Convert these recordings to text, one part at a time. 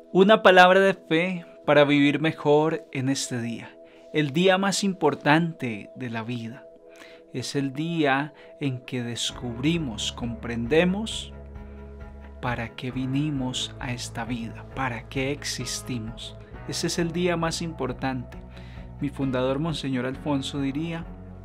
Una palabra de fe para vivir mejor en este día, el día más importante de la vida. Es el día en que descubrimos, comprendemos para qué vinimos a esta vida, para qué existimos. Ese es el día más importante. Mi fundador, Monseñor Alfonso, diría: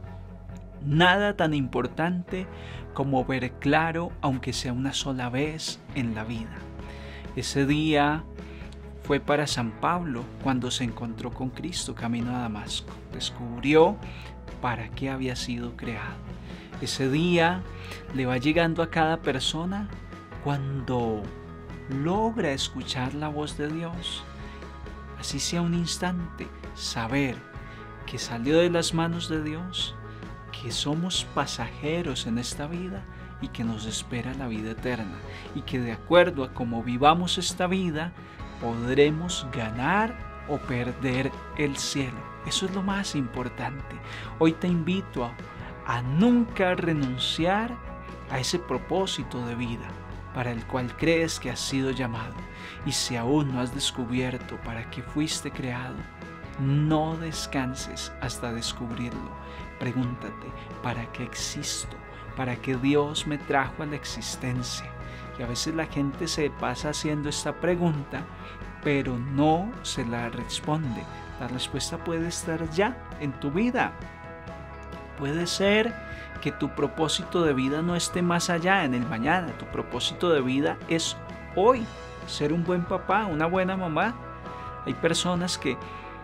nada tan importante como ver claro, aunque sea una sola vez en la vida. Ese día fue para San Pablo cuando se encontró con Cristo camino a Damasco. Descubrió para qué había sido creado. Ese día le va llegando a cada persona cuando logra escuchar la voz de Dios. Así sea un instante, saber que salió de las manos de Dios, que somos pasajeros en esta vida y que nos espera la vida eterna, y que de acuerdo a cómo vivamos esta vida, podremos ganar o perder el cielo. Eso es lo más importante. Hoy te invito a nunca renunciar a ese propósito de vida para el cual crees que has sido llamado. Y si aún no has descubierto para qué fuiste creado, no descanses hasta descubrirlo. Pregúntate: ¿para qué existo? ¿Para qué Dios me trajo a la existencia? Y a veces la gente se pasa haciendo esta pregunta, pero no se la responde. La respuesta puede estar ya en tu vida. Puede ser que tu propósito de vida no esté más allá en el mañana. Tu propósito de vida es hoy. Ser un buen papá, una buena mamá. Hay personas que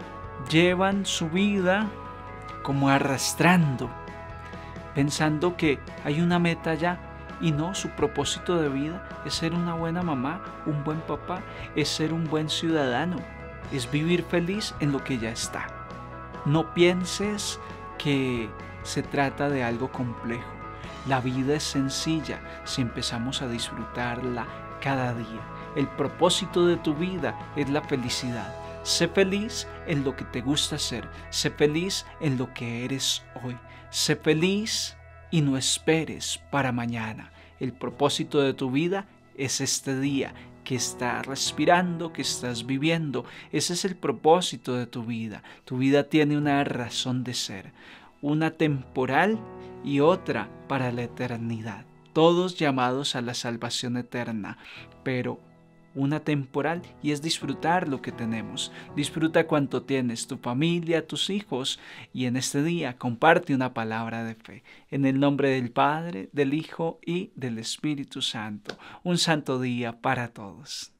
llevan su vida como arrastrando, pensando que hay una meta ya, y no, su propósito de vida es ser una buena mamá, un buen papá, es ser un buen ciudadano, es vivir feliz en lo que ya está. No pienses que se trata de algo complejo. La vida es sencilla si empezamos a disfrutarla cada día. El propósito de tu vida es la felicidad. Sé feliz en lo que te gusta hacer. Sé feliz en lo que eres hoy. Sé feliz y no esperes para mañana. El propósito de tu vida es este día que estás respirando, que estás viviendo. Ese es el propósito de tu vida. Tu vida tiene una razón de ser, una temporal y otra para la eternidad. Todos llamados a la salvación eterna, pero una temporal, y es disfrutar lo que tenemos. Disfruta cuanto tienes, tu familia, tus hijos, y en este día comparte una palabra de fe. En el nombre del Padre, del Hijo y del Espíritu Santo. Un santo día para todos.